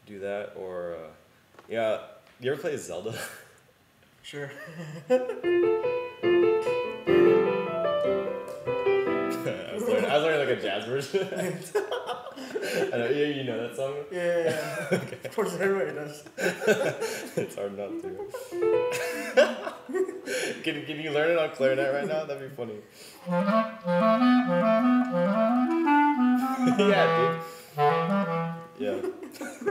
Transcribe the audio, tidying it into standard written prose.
do that, or yeah. You ever play Zelda? Sure. I was learning like a jazz version. I know, you know that song? Yeah. Okay. Of course, everybody does. It's hard not to. Can you learn it on clarinet right now? That'd be funny. Yeah, dude. Yeah.